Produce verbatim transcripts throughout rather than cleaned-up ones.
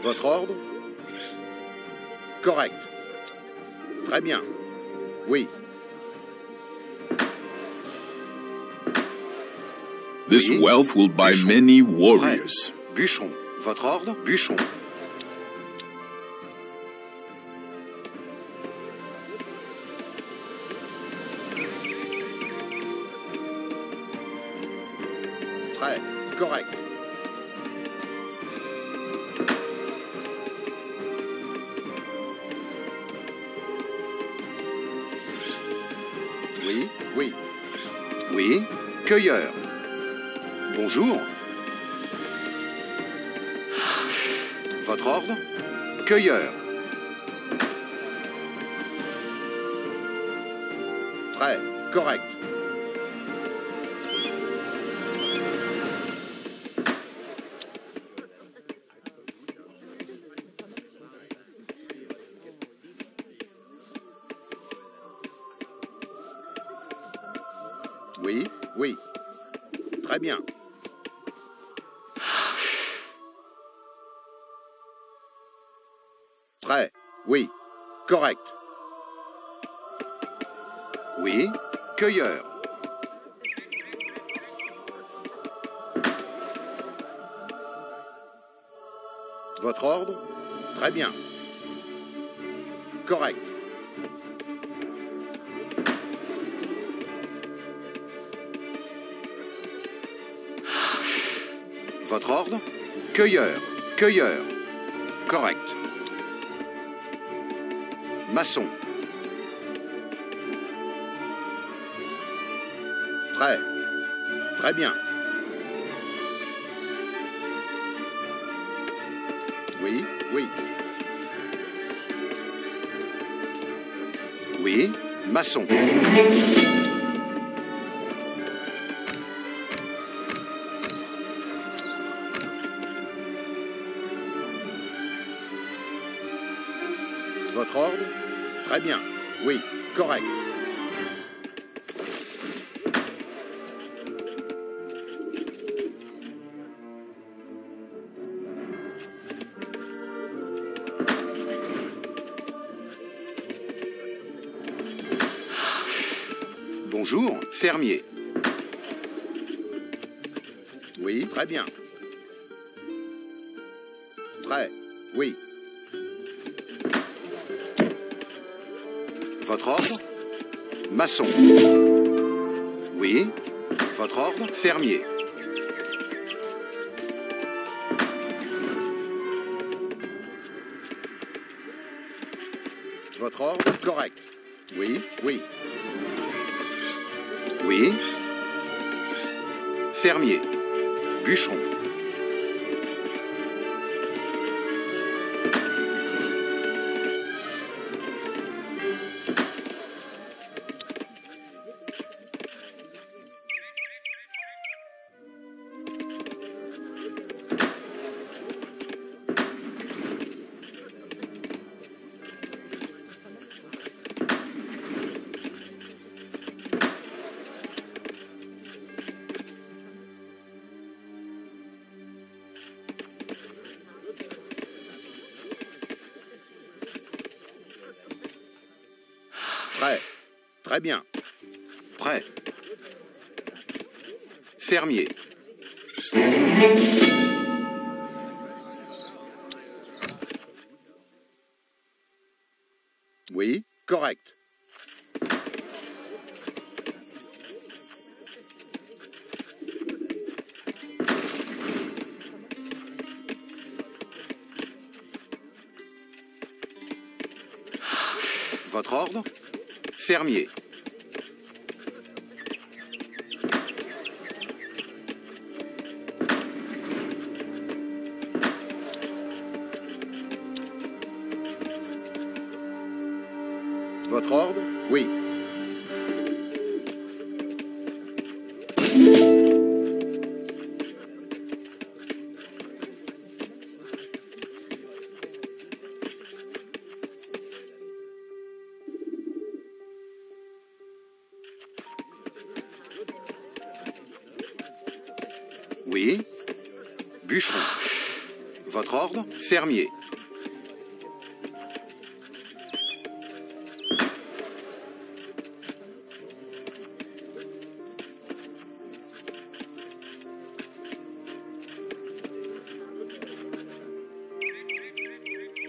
Votre ordre? Correct. Très bien. Oui. This Oui. wealth will buy Bûcheron. many Prêt. warriors. Bûcheron. Votre ordre? Bûcheron. Prêt. Correct. Oui, oui. Oui, cueilleur. Bonjour. Votre ordre? Cueilleur. Prêt. Correct. Oui, oui. Très bien. Prêt. Oui. Correct. Oui. Cueilleur. Votre ordre? Très bien. Correct. Votre ordre? Cueilleur. Cueilleur. Correct. Maçon. Prêt. Très bien. Oui, oui. Oui, maçon. Votre ordre? Très bien. Oui, correct. Bonjour, fermier. Oui, très bien. Prêt. Oui. Votre ordre? Maçon. Oui. Votre ordre? Fermier. Votre ordre? Correct. Oui, oui. Oui. Fermier. Bûcheron. Prêt. Très bien. Prêt. Fermier. Oui, correct. Votre ordre? Fermier. Votre ordre? Oui. Oui. Bûcheron. Votre ordre? Fermier.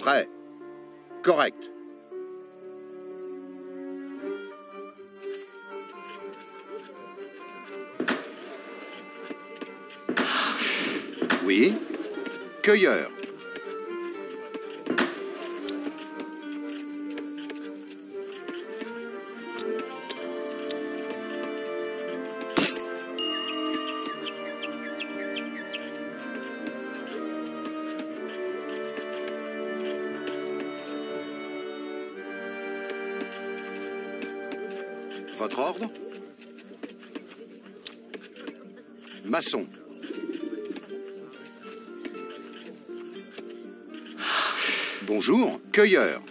Prêt. Correct. Oui. Cueilleur. Votre ordre? Maçon. Bonjour, cueilleur.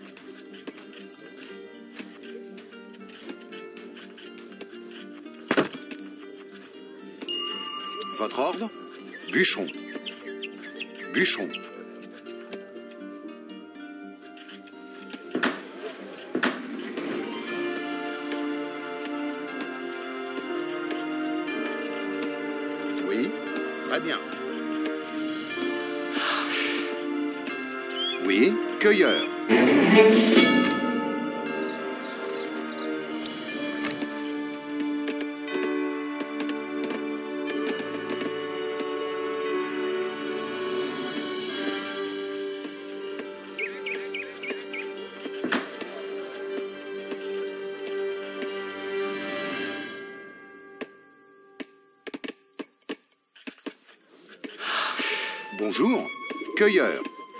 Votre ordre? Bûcheron. Bûcheron. Oui, très bien. Oui, cueilleur. Bonjour, cueilleur.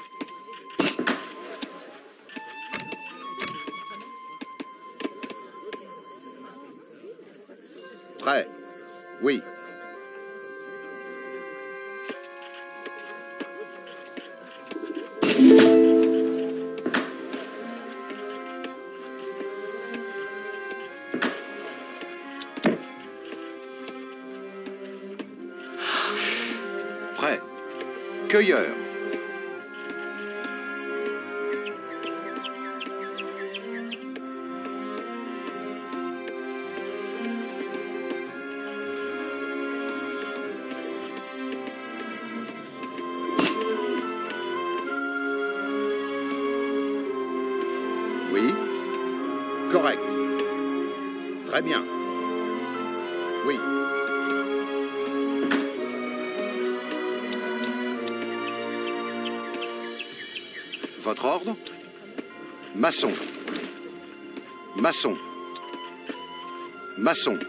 Prêt. Oui. Prêt. Cueilleur. Oui. Correct. Très bien. Oui. Votre ordre? Maçon. Maçon. Maçon.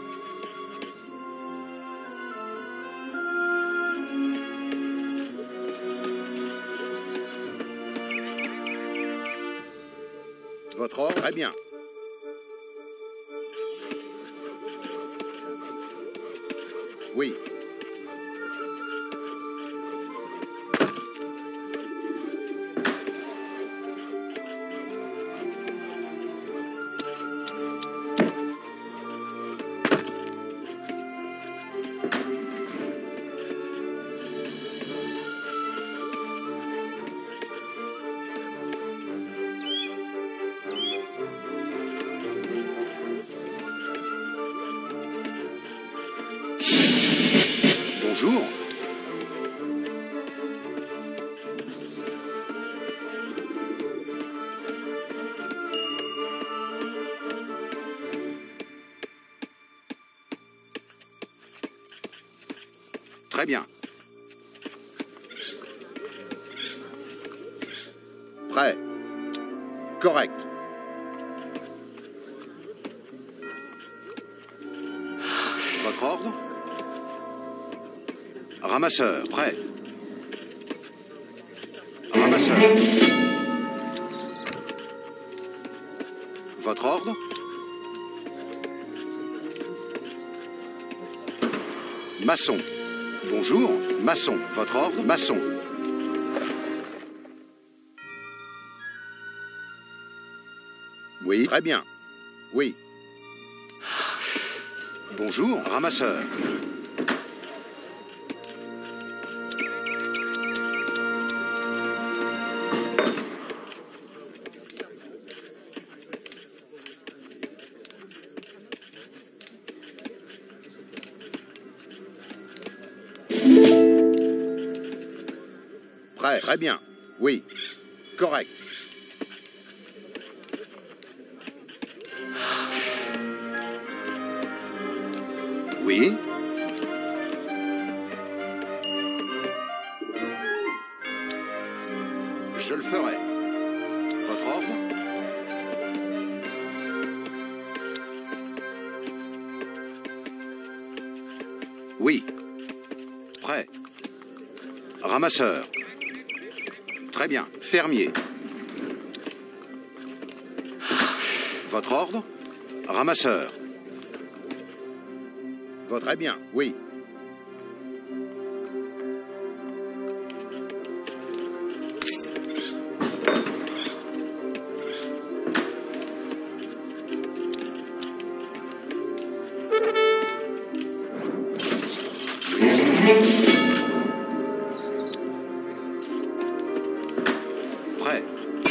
Votre ordre? Très bien. Oui. Bonjour. Très bien. Prêt. Correct. Votre ordre? Ramasseur, prêt. Ramasseur. Votre ordre? Maçon. Bonjour, maçon. Votre ordre? Maçon. Oui, très bien. Oui. Bonjour, ramasseur. Prêt, très bien. Oui. Correct. Oui. Je le ferai. Votre ordre? Oui. Prêt. Ramasseur. Très bien. Fermier. Votre ordre? Ramasseur. Votre très bien. Oui. Prêt.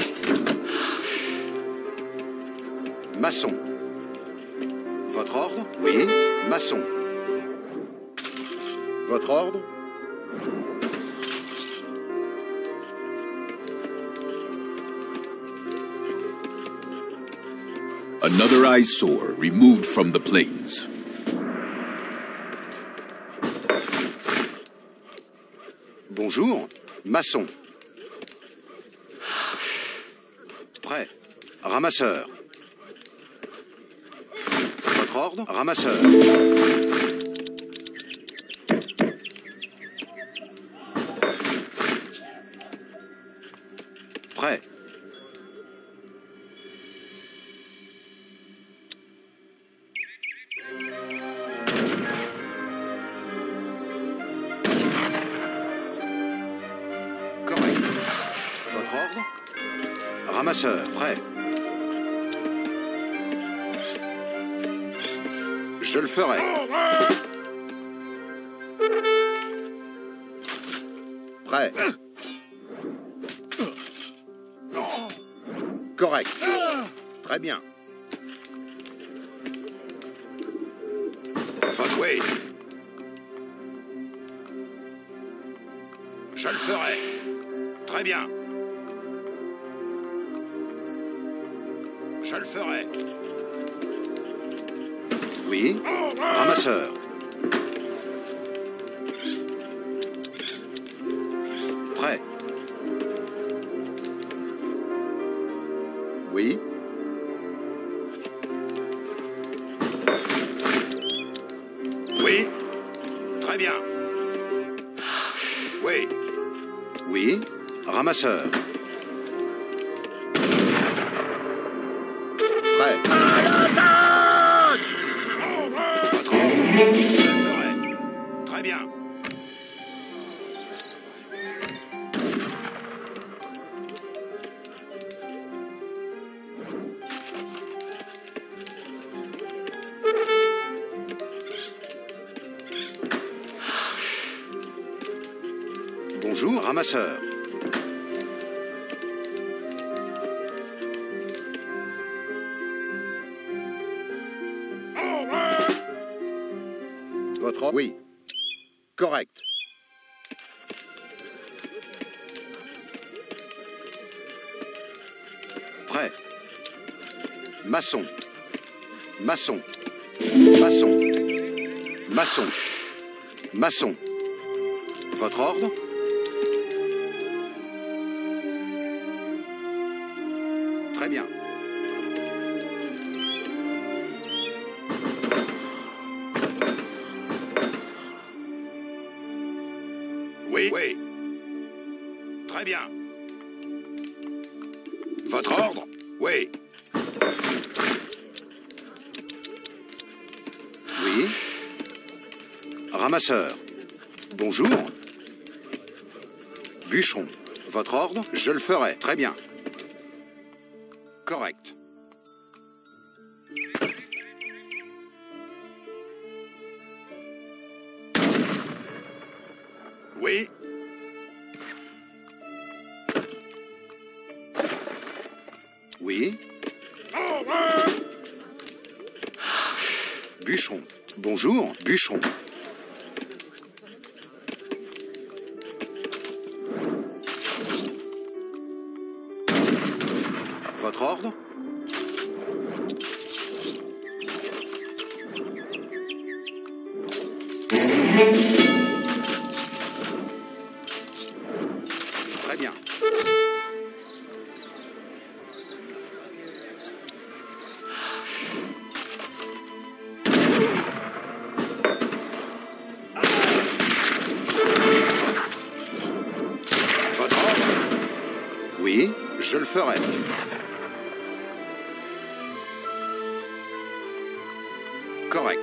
Maçon. Votre ordre? Oui. Maçon. Votre ordre? Another eyesore removed from the plains. Bonjour. Maçon. Prêt. Ramasseur. Votre ordre? Ramasseur. Prêt. Correct. Votre ordre? Ramasseur. Prêt. Je le ferai. Prêt. Correct. Très bien. Votre way. Je le ferai. Très bien. Je le ferai. Oui. Ramasseur. Prêt. Oui. Oui. Très bien. Oui. Oui. Ramasseur. Prêt. Votre ordre? Je le ferai. Très bien. Bonjour, ramasseur. Votre ordre? Oui. Correct. Prêt. Maçon. Maçon. Maçon. Maçon. Maçon. Votre ordre? Très bien. Oui. Oui. Très bien. Votre ordre? Oui. Oui. Ramasseur. Bonjour. Bûcheron. Votre ordre? Je le ferai. Très bien. Correct. Oui. Oui. Bûcheron. Bonjour, bûcheron. Votre ordre? Très bien. Votre ordre? Oui, je le ferai. Correct.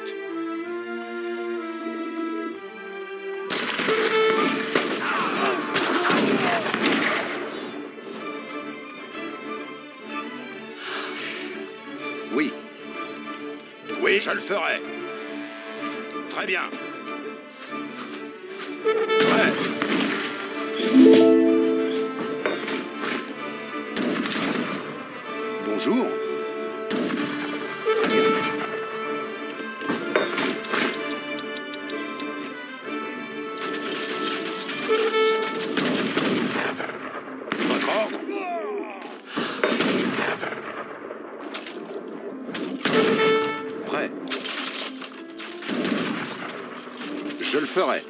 Oui. Oui, je le ferai. Très bien. Prêt. Bonjour. Très bien. Votre ordre? Prêt. Je le ferai.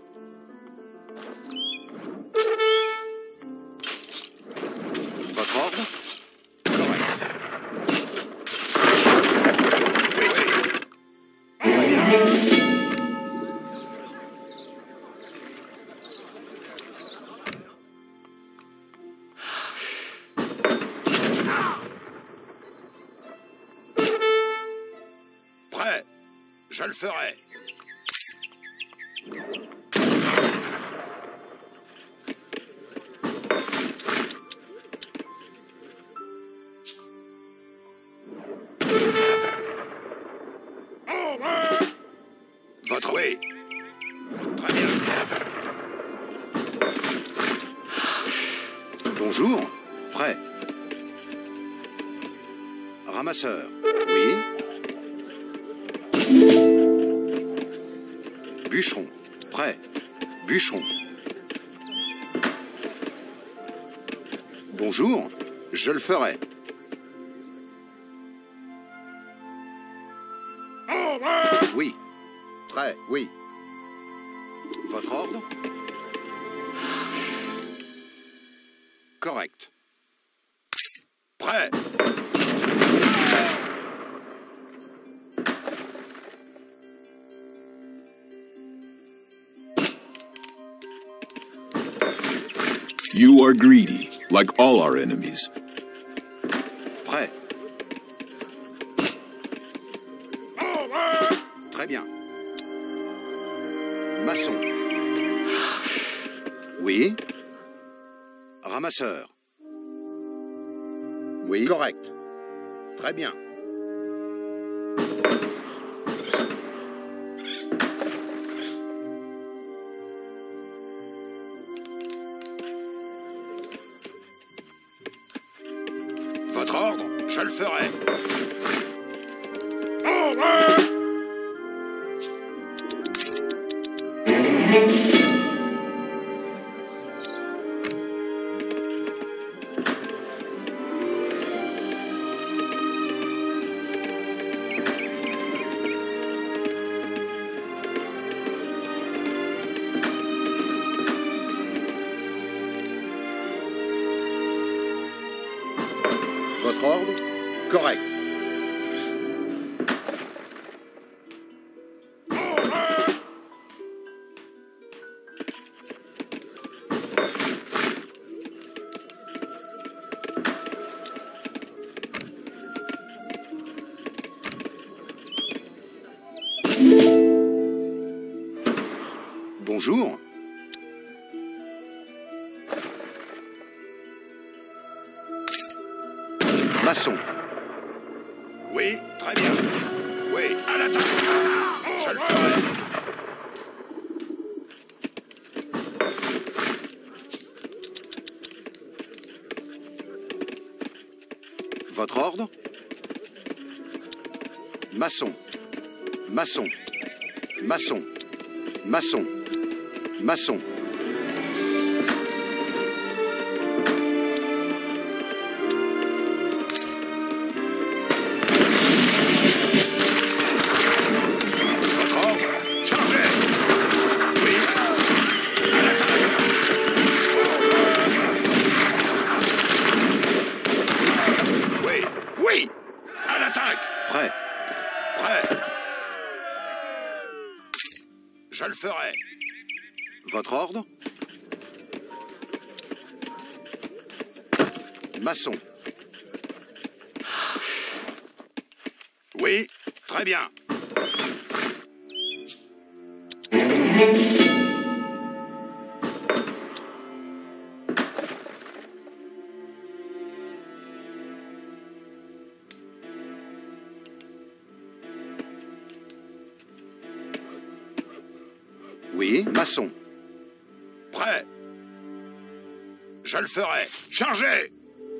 Votre ordre? Correct. Oui, oui. Très bien. Prêt. Je le ferai. Votre oui. Très bien. Bonjour. Prêt. Ramasseur. Oui. Bûcheron. Prêt. Bûcheron. Bonjour. Je le ferai. Oui. Prêt, oui. Votre ordre? Correct. Prêt. You are greedy, like all our enemies. Prêt. Très bien. Maçon. Oui. Ramasseur. Oui. Correct. Très bien. Votre ordre, je le ferai. Votre ordre? Correct. Bonjour. Maçon. Oui, très bien. Oui, à l'attaque. Je le ferai. Votre ordre? Maçon. Maçon. Maçon. Maçon. Maçon. ferai. Votre ordre? Maçon. Oui, très bien. Oui, maçon. Prêt. Je le ferai. Chargez!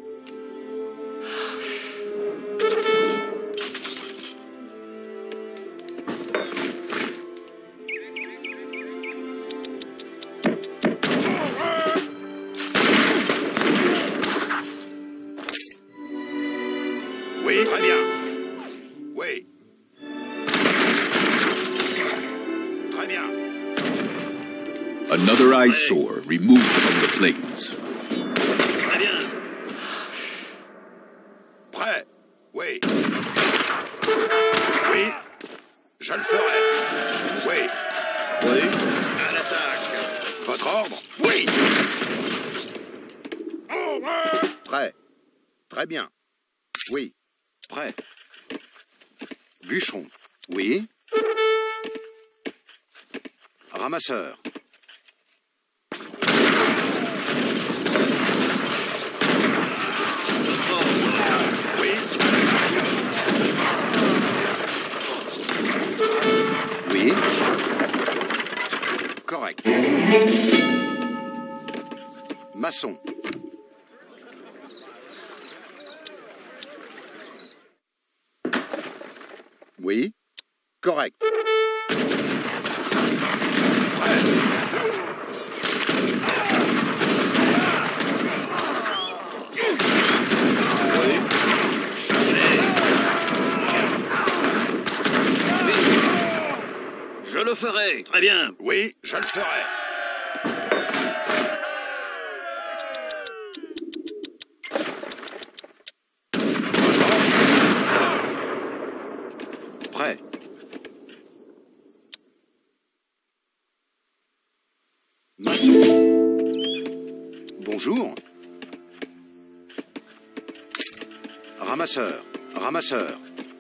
Oui, très bien. Oui. Très bien. Another eyesore removed from the plains. Très bien. Prêt. Oui. Oui. Je le ferai. Oui. Oui. À l'attaque. Votre ordre? Oui. Prêt. Très bien. Oui. Prêt. Bûcheron. Oui. Ramasseur. Oui. Oui. Correct. Maçon. Oui. Correct. Je le ferai. Très bien. Oui, je le ferai. Prêt. Maçon. Bonjour. Ramasseur. Ramasseur.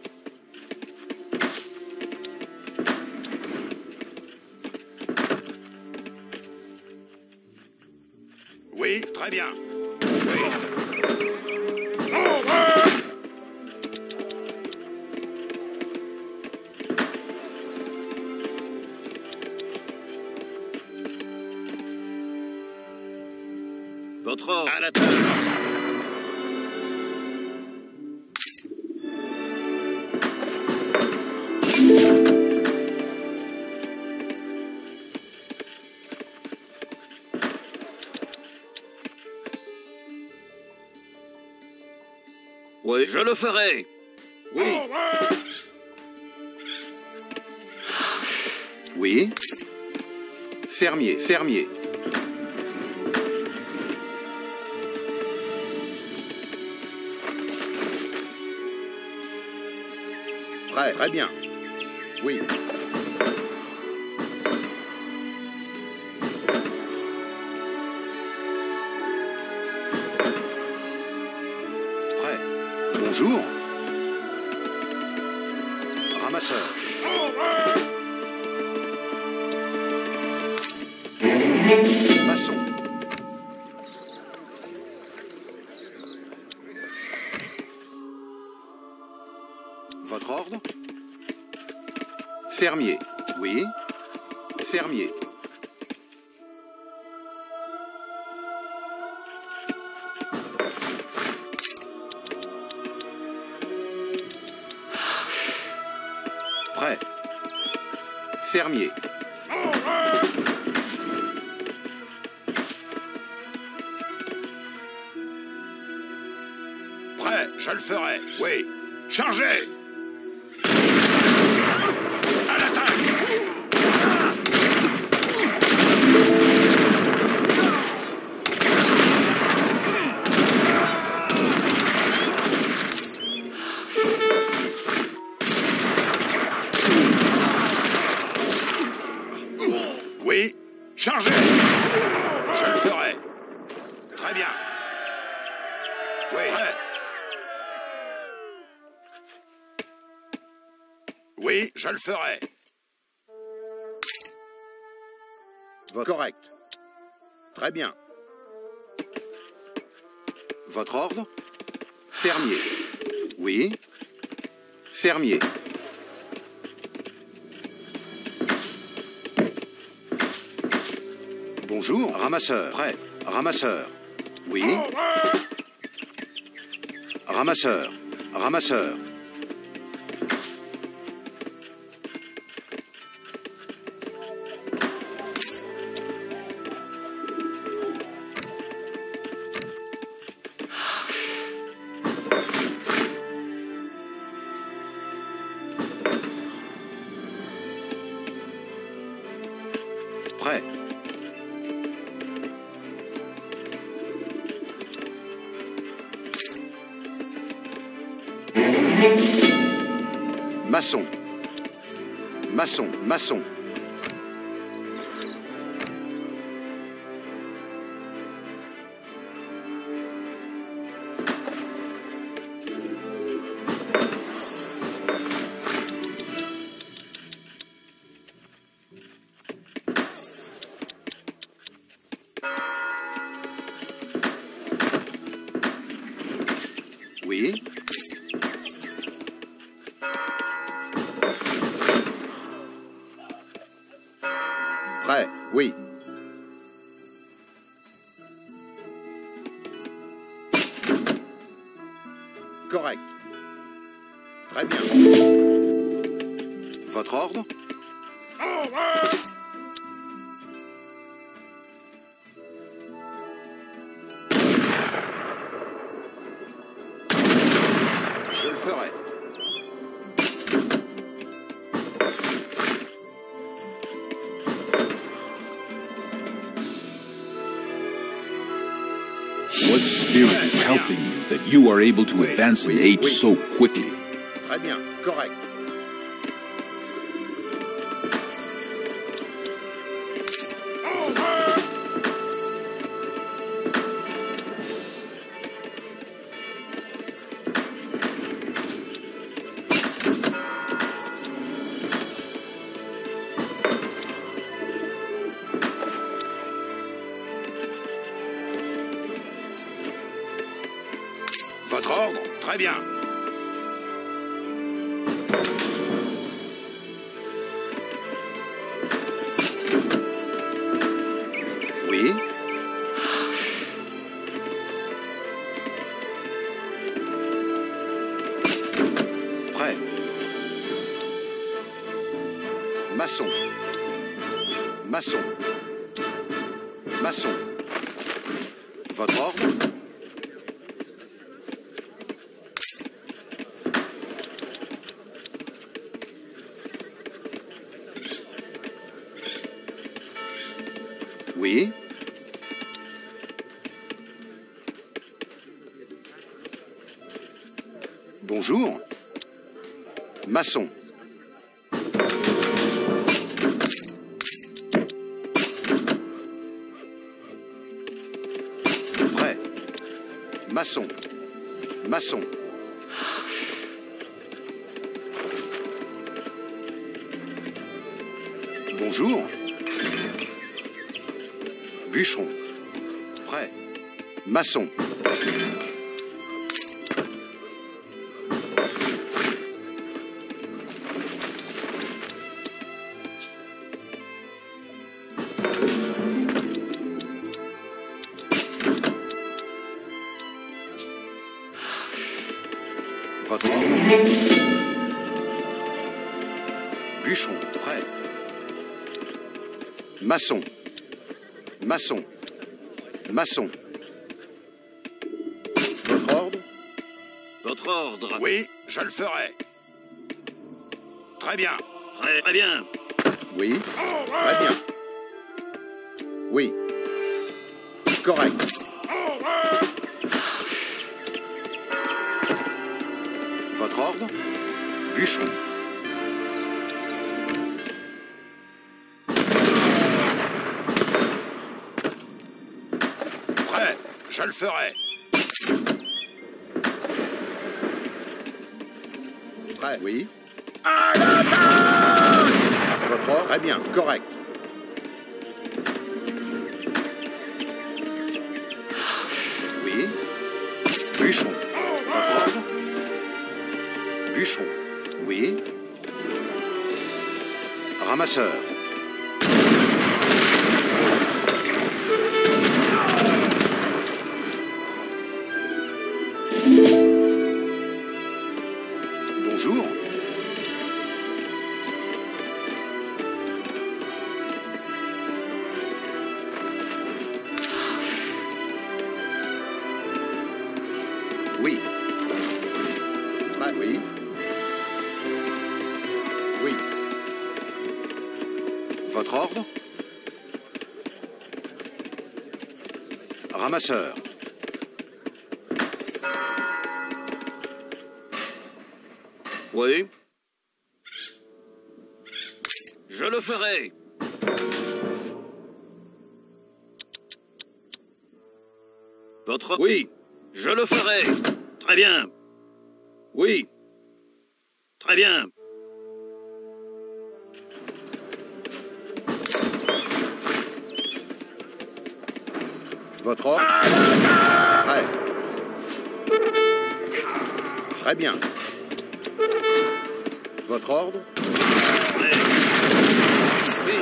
Oui, très bien. Oui. Votre ordre. À l'attaque. Oui, je le ferai. Oui. Oui. Fermier. Fermier. Prêt. Très bien. Oui. Prêt. Bonjour. Ramasseur. Maçon. Votre ordre? Fermier. Oui. Fermier. Prêt. Fermier. Prêt, je le ferai. Oui. Chargez! À l'attaque! Oui, je le ferai. Votre correct. Très bien. Votre ordre? Fermier. Oui. Fermier. Bonjour. Ramasseur. Prêt. Ramasseur. Oui. Ramasseur. Ramasseur. Prêt. Maçon. Maçon, maçon. Oui. Prêt, oui. Correct. Très bien. Votre ordre? Je le ferai. What spirit is helping you that you are able to advance in age so quickly? Très bien, correct. Votre ordre? Très bien. Oui. Prêt. Maçon. Maçon. Maçon. Votre ordre? Oui. Bonjour. Maçon. Prêt. Maçon. Maçon. Bonjour. Bûcheron. Prêt. Maçon. Votre ordre? Bûcheron. Prêt. Maçon. Maçon. Maçon. Votre ordre? Votre ordre. Oui, je le ferai. Très bien. Très, très bien. Oui. Très bien. Oui. Correct. Votre ordre? Bûcheron. Prêt, je le ferai. Prêt, oui. À l'attaque! Votre ordre? Très bien, correct. Oui. Bûcheron. Votre ordre? Bûcheron. Oui. Ramasseur. Bonjour. Oui. Ah, oui. Oui. Votre ordre? Ramasseur. Oui. Je le ferai. Votre... Oui. Je le ferai. Très bien. Oui. Très bien. Votre ordre? Prêt. Très bien. Votre ordre? Oui. Oui.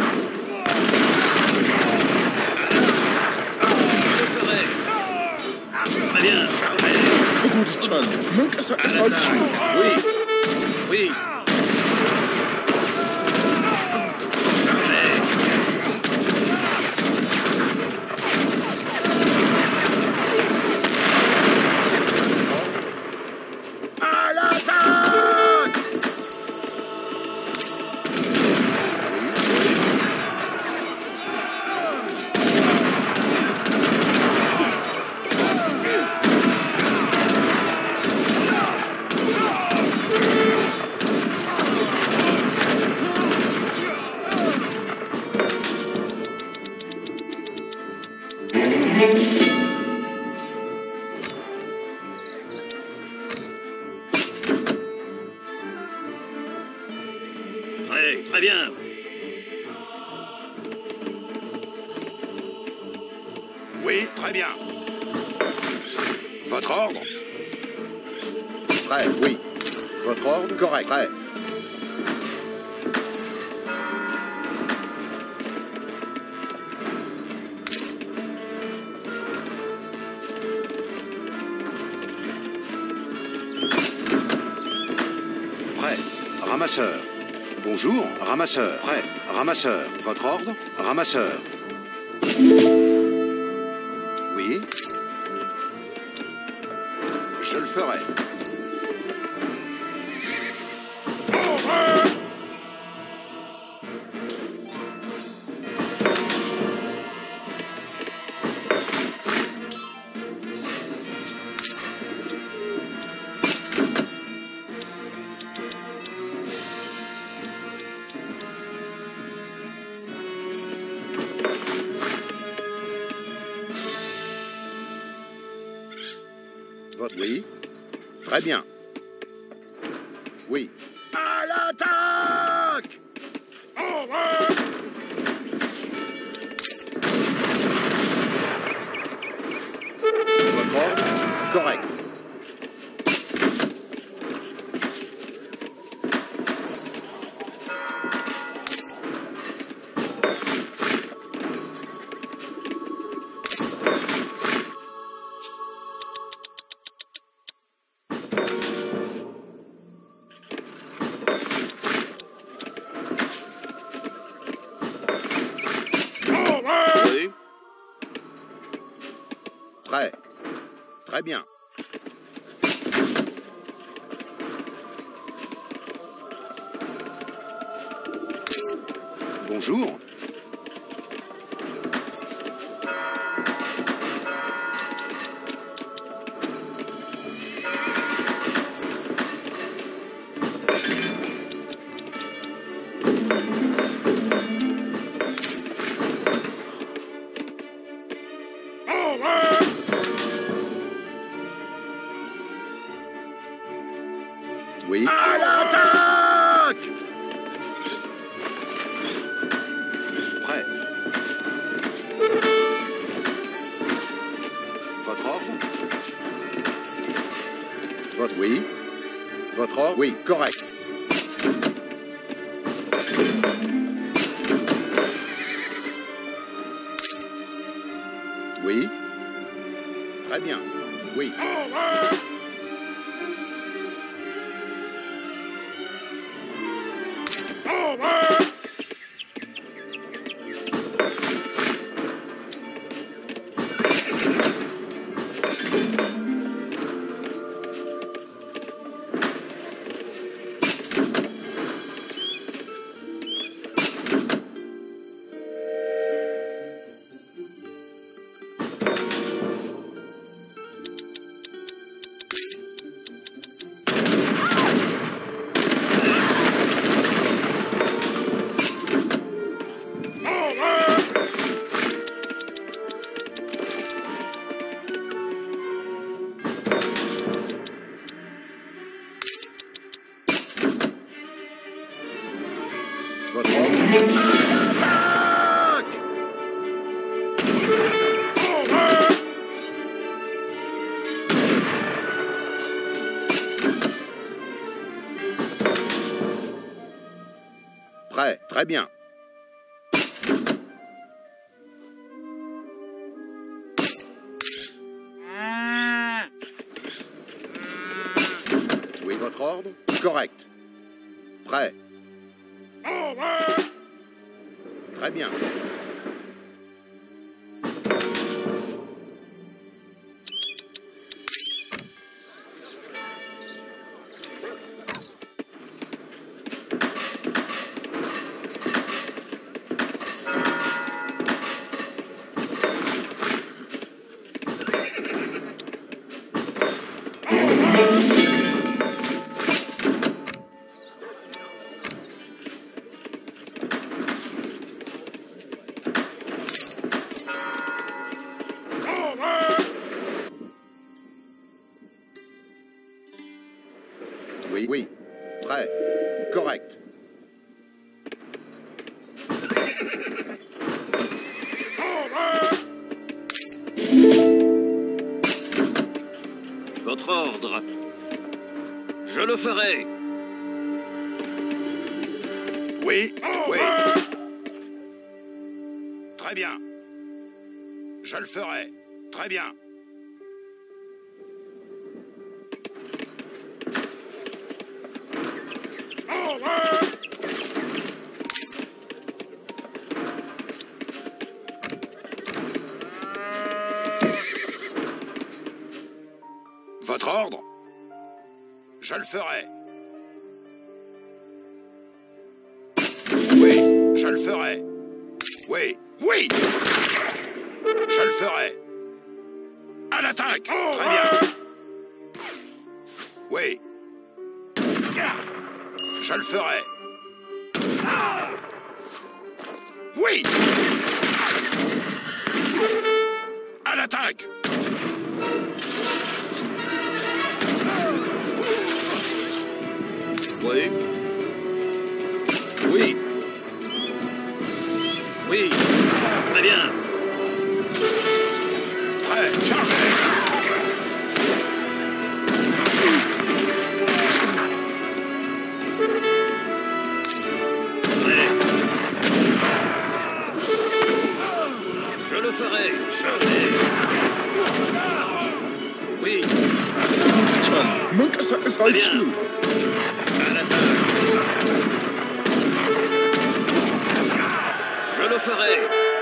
Je le ferai. Très bien. Chargé. ጉድቻል መንቀሳቀስ አልችልም። Oui. Oui. Chargé. À l'attaque! Très, très bien. Oui, très bien. Votre ordre? Prêt, oui. Votre ordre? Correct. Prêt. Prêt. Ramasseur. Bonjour, ramasseur. Prêt. Ramasseur. Votre ordre? Ramasseur. Oui. Je le ferai. Votre... Oui. Très bien. Oui. À l'attaque! Votre ordre? Correct. Oui. Prêt. Très bien. Bonjour. Oui. À l'attaque! Votre oui. Votre ordre. Oui, correct. Oui. Très bien. Oui. Votre Prêt, très bien. Oui, votre ordre? Correct. Prêt. Très bien. Oui, oui. Prêt. Correct. Votre ordre. Je le ferai. Oui, oui. Très bien. Je le ferai. Très bien. Votre ordre? Je le ferai. Oui, je le ferai. Oui, oui! Je le ferai. À l'attaque! Très bien. Oui. Je le ferai. Oui! À l'attaque! Oui. Oui. Oui. Très bien. Prêt, chargez! Prêt. Je le ferai. Chargez. Oui. ቻል መንቀሳቀስ አልችልም። À l'attaque. Je le ferai.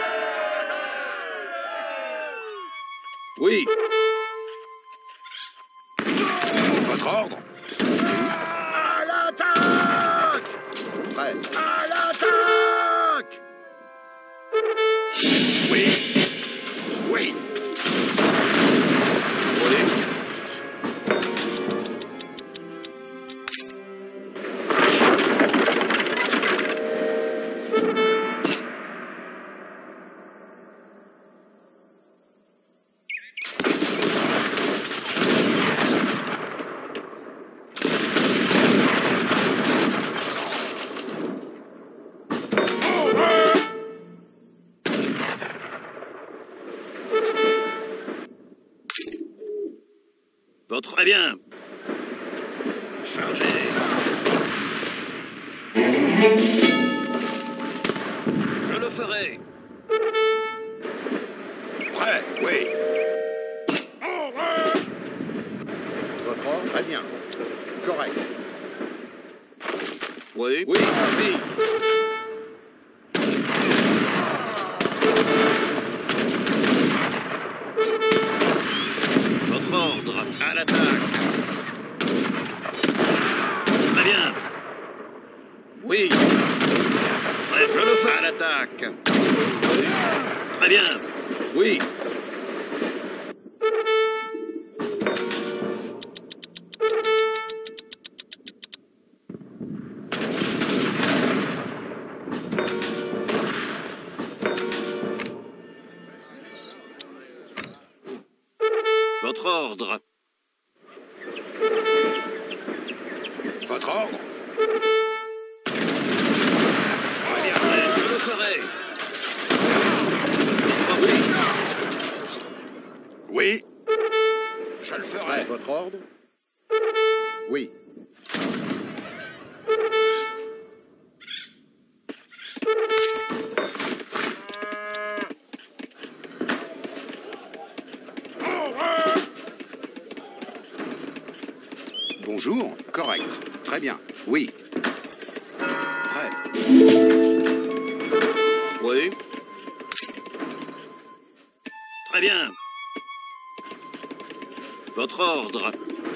Oui. Votre ordre? À l'attaque. Prêt. À l'attaque. Oui. Oui. Oui. Votre... Très bien. chargé. Je le ferai. Prêt, oui. Votre ordre? Très bien. Correct. Oui, oui, oui. Votre ordre, à l'attaque. Très bien. Oui. Ouais, je le fais à l'attaque. Oui. Très bien. Oui. Votre ordre. Votre ordre? Très bien, ouais, je le ferai. Oui. Oui. Je le ferai. Prêt. Votre ordre? Oui. Bonjour. Correct. Très bien. Oui. Prêt. Oui. Très bien. Votre ordre.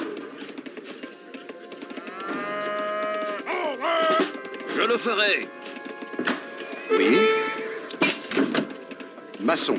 Je le ferai. Oui. Maçon.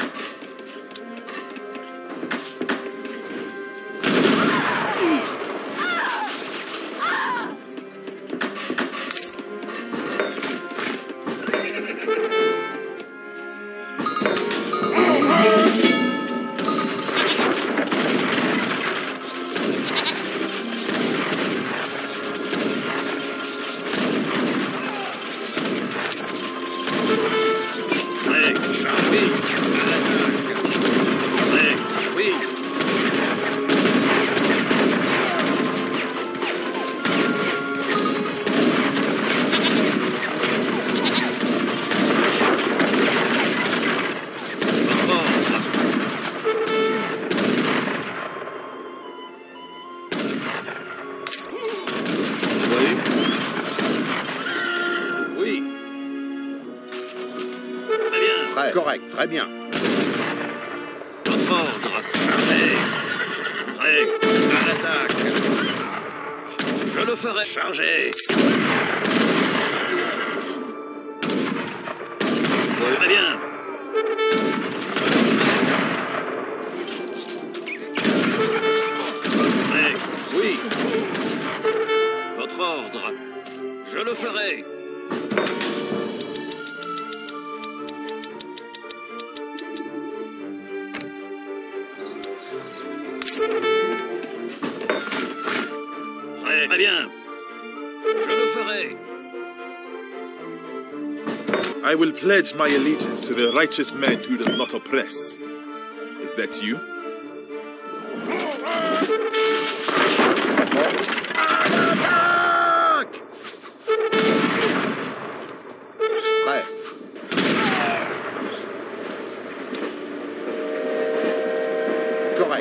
Prêt, chargé. À l'attaque. Prêt, oui. Votre ordre. Oui. Oui. Très bien. Prêt. Correct. Très bien. Votre ordre. Chargé. Prêt. À l'attaque. Je le ferai. Chargé. Oui, très bien. Prêt. Oui. Votre ordre. Je le ferai. Très, très bien. Je le ferai. I will pledge my allegiance to the righteous man who does not oppress. Is that you? Prêt. Correct.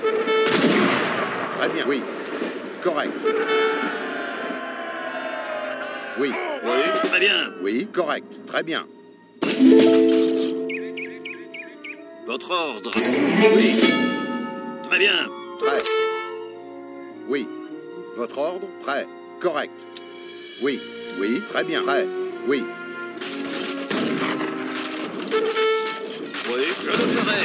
Très bien. Oui. Correct. Oui. Oui, très bien. Oui. Correct. Très bien. Votre ordre. Oui. Très bien. Prêt. Oui. Votre ordre? Prêt. Correct. Oui. Oui. Très bien. Prêt. Oui. Oui, je le ferai.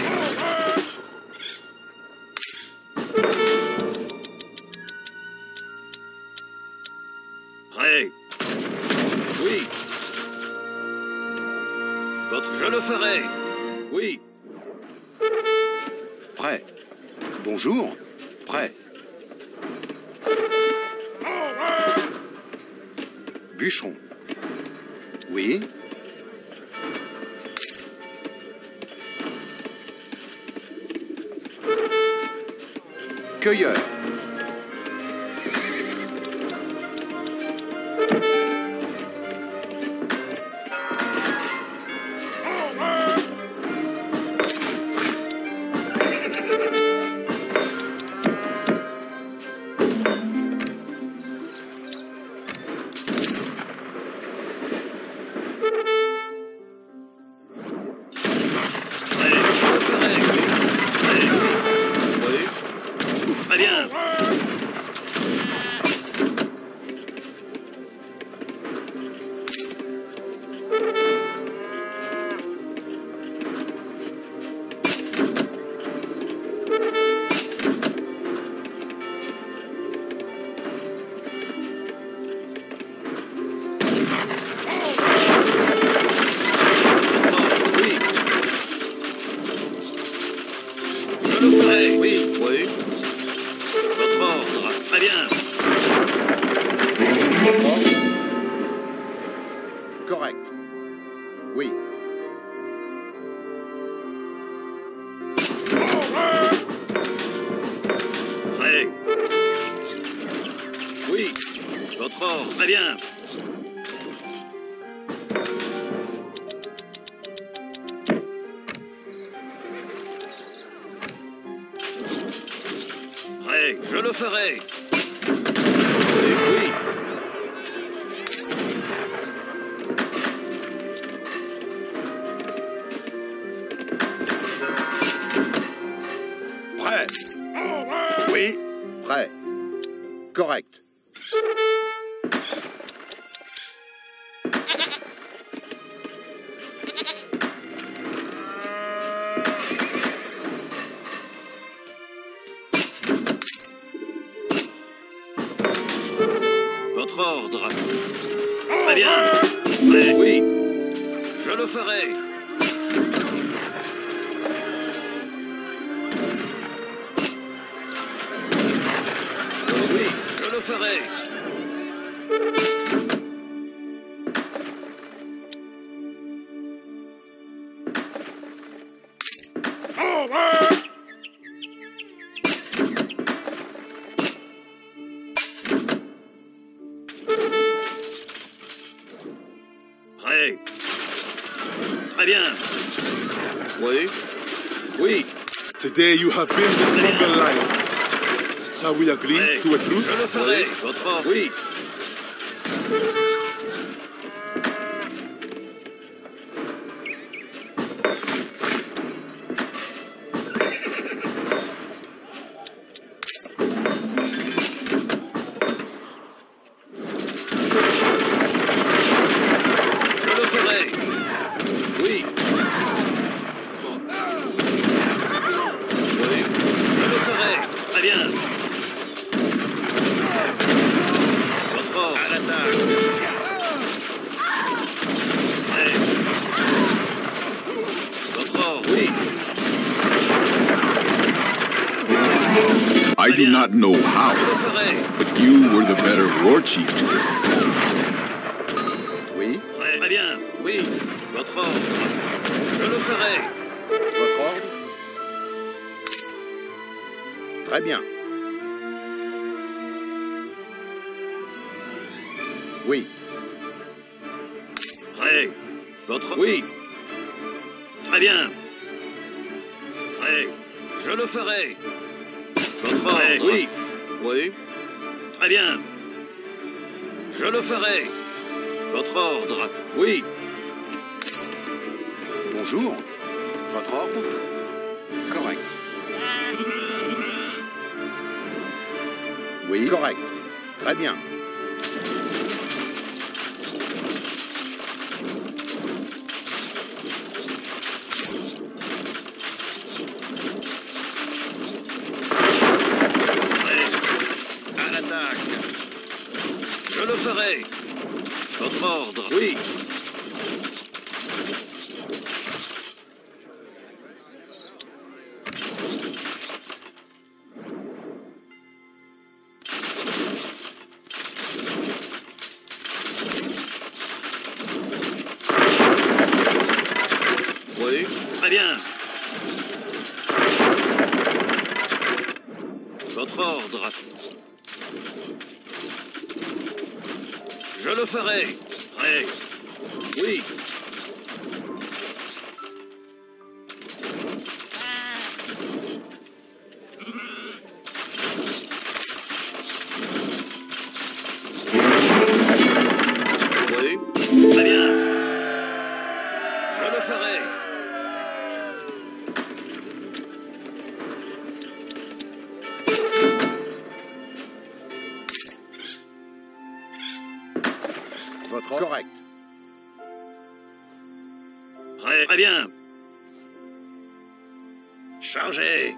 Prêt. Oui. Votre, je le ferai. Oui. Prêt. Bonjour. Prêt. Bûcheron. Oui. Cueilleur. Très bien. Correct. Oui. Prêt. Oui. Votre ordre. Très bien. Prêt. Je le ferai. Oui. Prêt. Oui. Prêt. Correct. Votre ordre. Très bien. Prêt. Oui. Je le ferai. Oui. Je le ferai. Prêt. Très bien. Oui. Oui. Today you have been this longer life. Shall we agree Prêt. to a truce? Je le ferai. Votre ordre. Oui. Je le ferai. Oui. Oui. Je le ferai. Très bien. Votre ordre. À l'attaque. Prêt. Votre ordre. Oui. I do not know how, Je le ferai. but you were the better war chief today. Oui. Prêt. Très bien. Oui. Votre ordre. Je le ferai. Votre ordre. Très bien. Oui. Prêt. Votre... Oui. Très bien. Prêt. Je le ferai. Votre ordre. Oui. Oui. Très bien. Je le ferai. Votre ordre. Oui. Bonjour. Votre ordre. Correct. Oui. Correct. Très bien. Prêt. À l'attaque. Je le ferai. Votre ordre. Oui. Oui. Très bien. Votre ordre. Je le ferai. Prêt. Oui. Oui. Très bien. Je le ferai. Votre ordre. Correct. Prêt. Très bien. Chargez.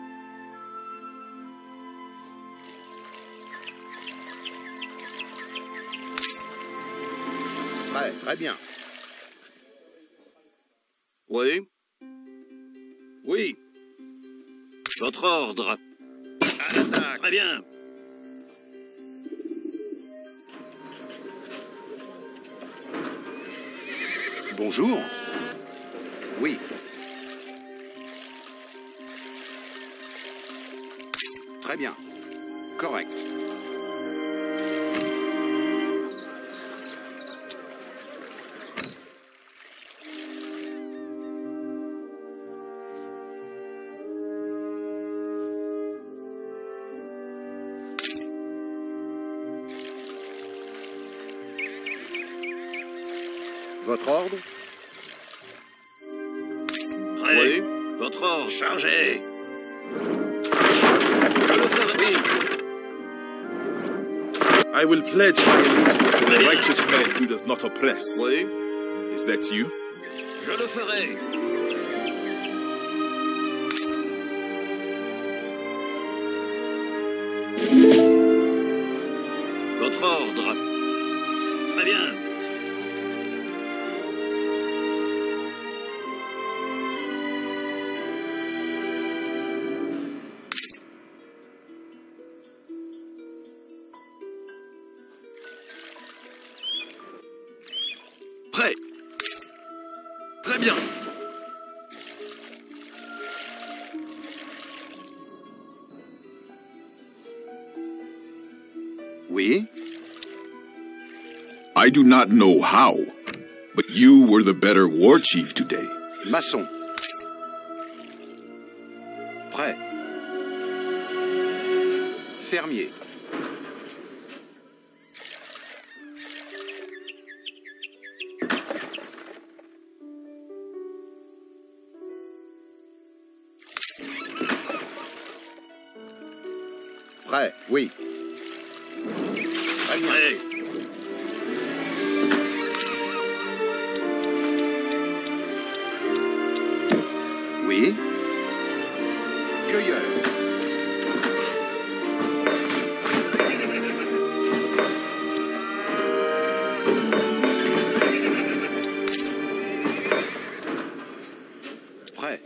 Très, très bien. Oui. Oui. Votre ordre. À l'attaque. Très bien. Bonjour. Oui. Très bien. Correct. Votre ordre? Prêt. Oui. Votre ordre. Chargé. Je le ferai. Oui. I will pledge my allegiance to the righteous man who does not oppress. Oui. Is that you? Je le ferai. Votre ordre. Très bien. Prêt. Très bien. Oui. I do not know how, but you were the better war chief today. Maçon. Prêt. Fermier. Prêt, oui. Très bien. Prêt. Oui. Cueilleur. Prêt.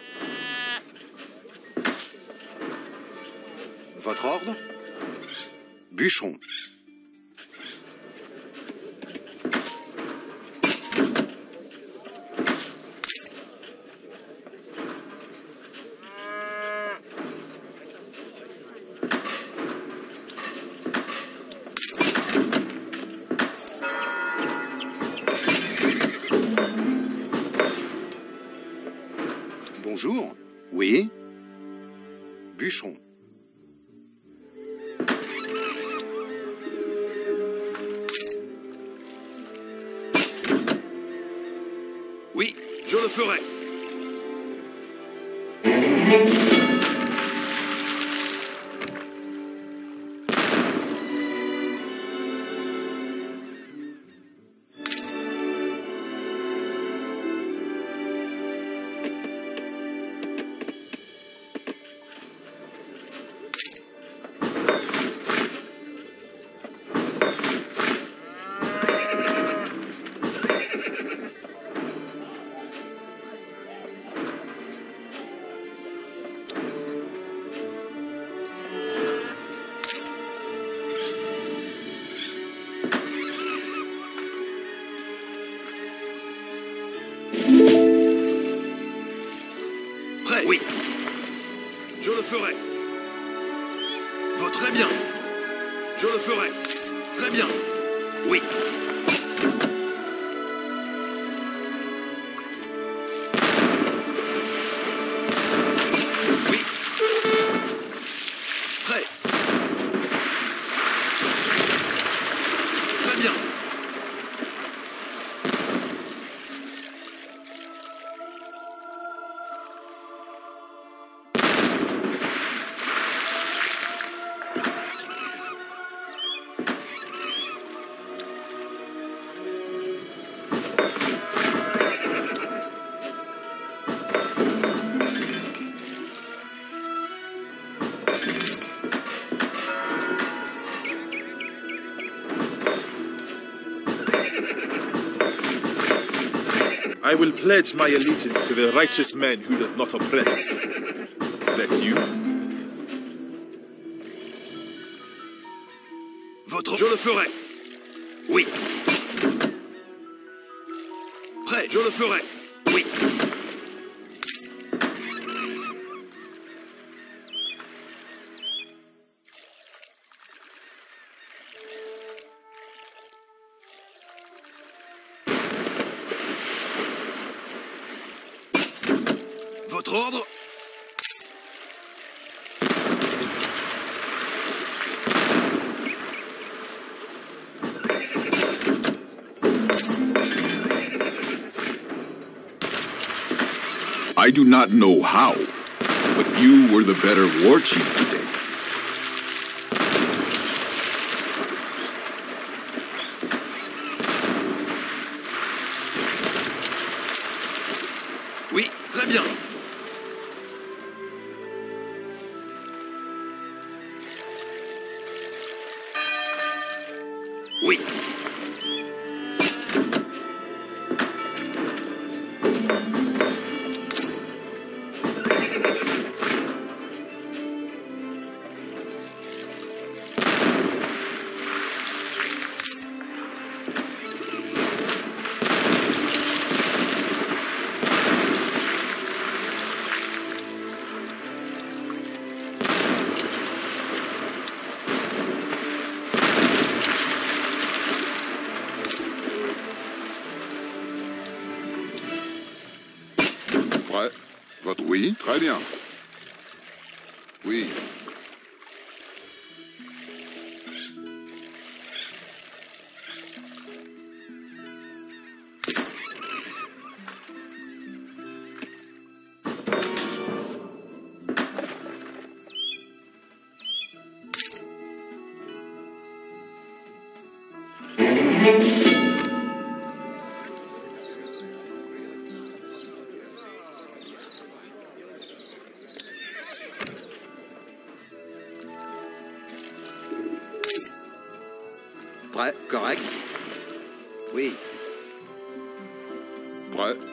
Votre ordre? Bûcheron. Bonjour. Oui. Bûcheron. Oui, je le ferai. Prêt. Oui. Je le ferai. Va très bien. Je le ferai. Très bien. Oui. Oui. Prêt. Très bien. I will pledge my allegiance to the righteous man who does not oppress. Is that you? Votre... Je le ferai. Oui. Prêt. Je le ferai. Oui. Votre ordre? I do not know how, but you were the better war chief today. Oui, très bien. Oui. Prêt. Votre oui, très bien. Oui. Prêt, correct. Oui. Prêt.